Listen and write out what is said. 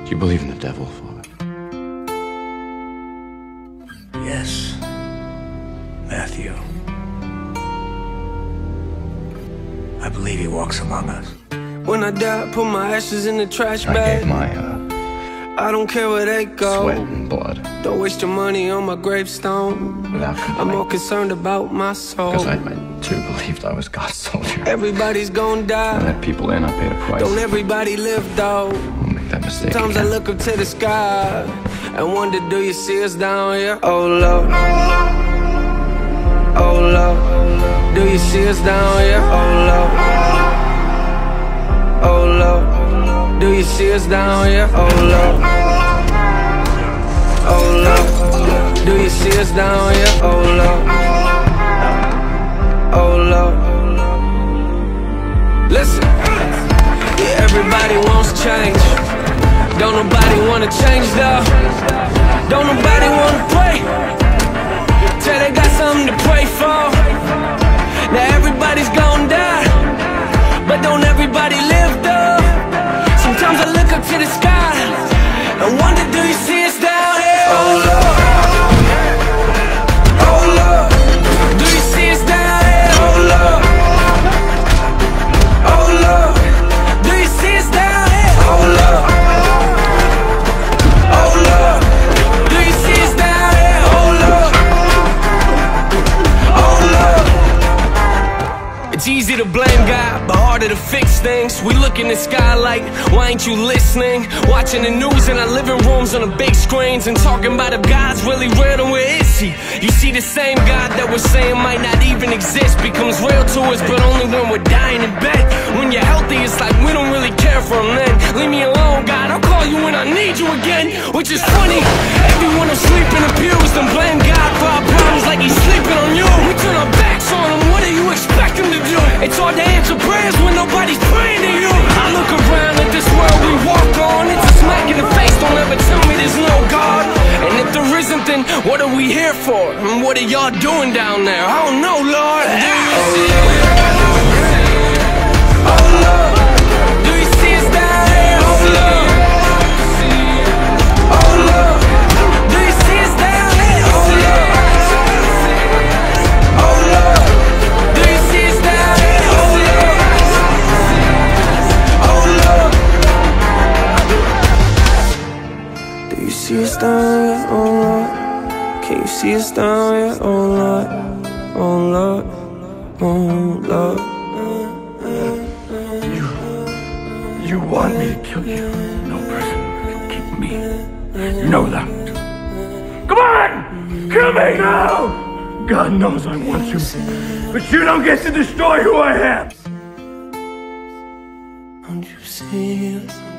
Do you believe in the devil, Father? Yes, Matthew. I believe he walks among us. When I die, put my ashes in the trash bag. I gave my I don't care where they go. sweat and blood Don't waste your money on my gravestone. without I'm more complaint, concerned about my soul. because I too believed I was God's soldier. Everybody's gonna I die. let people in, I paid a price. Don't everybody live though? I'll make that mistake Sometimes I again. look up to the sky and wonder, do you see us down here? Oh Lord, oh Lord, do you see us down here? Oh Lord, oh Lord, do you see us down here? Oh Lord, oh Lord, do you see us down here? Oh Lord, oh Lord. Listen, yeah, everybody wants change. Don't nobody wanna change though. Don't nobody wanna pray till they got something to pray for. Now everybody's gonna die, but don't everybody live though? Sometimes I look up to the sky and wonder, do you see us down here? Oh Lord, oh Lord, do you see us down here? Oh Lord, oh Lord, do you see us down here? Oh Lord, oh Lord, do you see us down here? Oh Lord, oh Lord. It's easy to blame God, but harder to fix things. We look in the sky like, why ain't you listening? Watching the news in our living rooms on the big screens and talking about if God's really real, then where is he? You see, the same God that we're saying might not even exist becomes real to us, but only when we're dying in bed. When you're healthy, it's like we don't really care for him then. Leave me alone, God, I'll call you when I need you again. Which is funny, everyone will sleep in the pews and blame God for our problems like he's sleeping on you. We turn our backs on him, what do you expect him to do? It's hard to answer prayers when nobody's praying to you. I look around at this world we walk on, it's a smack in the face, don't ever tell me there's no God. And if there isn't, then what are we here for? And what are y'all doing down there? I don't know, Lord. Do you see us? Oh Lord, do you see us down here? Oh Lord, oh Lord, do you see us down here? Oh Lord, oh Lord, do you see us down here? Oh Lord, oh Lord, do you see us down here? Oh Lord, can you see us down here? Oh Lord, oh Lord, oh Lord. You want me to kill you. No person can keep me. You know that. Come on! Kill me now! God knows I want you. But you don't get to destroy who I am. Don't you see us?